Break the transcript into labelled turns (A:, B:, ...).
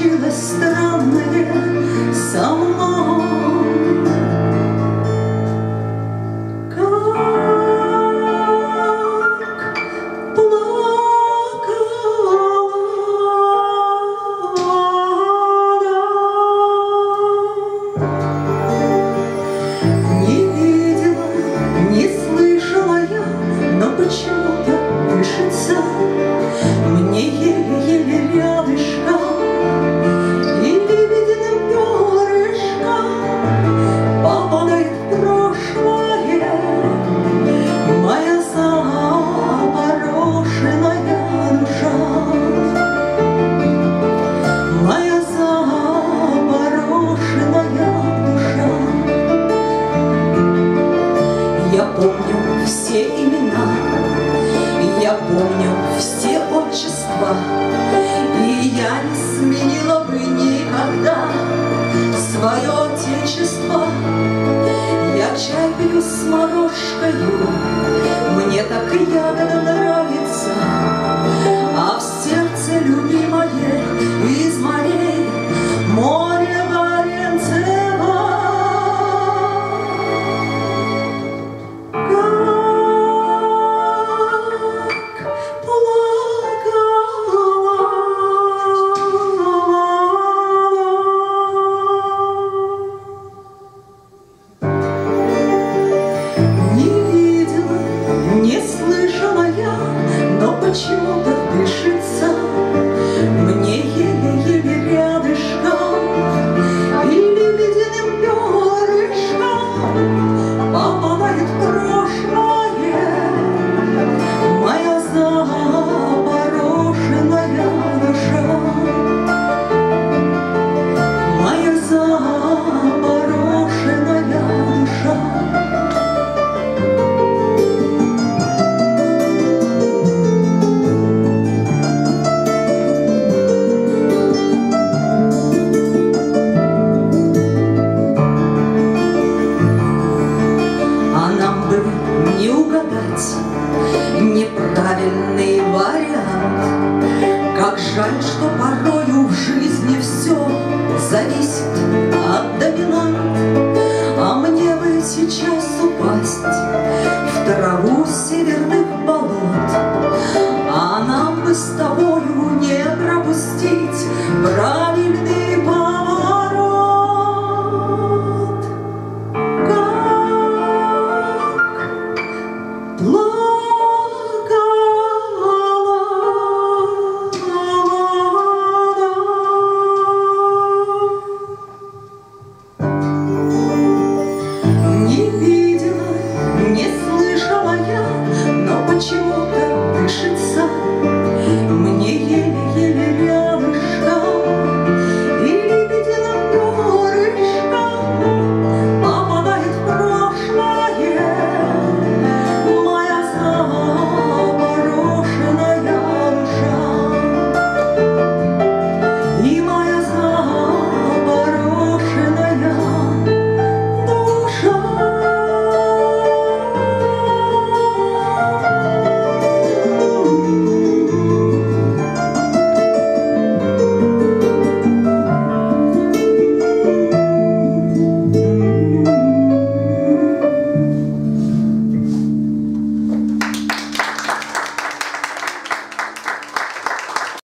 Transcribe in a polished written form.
A: случилось странное со мной. Почему-то дышится мне еле-еле рядышком, и лебединым перышком попадает в прошлое моя запорошенная душа, моя запорошенная душа. Я помню все имена, я помню все отчества, и я не сменила бы никогда свое отечество. Я чай пью с морожкою, мне так и ягода нравится, а в сердце любимое из морей море Баренцева. Почему-то дышится мне еле-еле рядышком, и лебединым перышком попадает в прошлое моя запорошенная душа, моя запорошенная душа. Не угадать неправильный вариант. Как жаль, что порою в жизни все зависит от доминант. А мне бы сейчас упасть в траву северных болот, а нам бы с тобой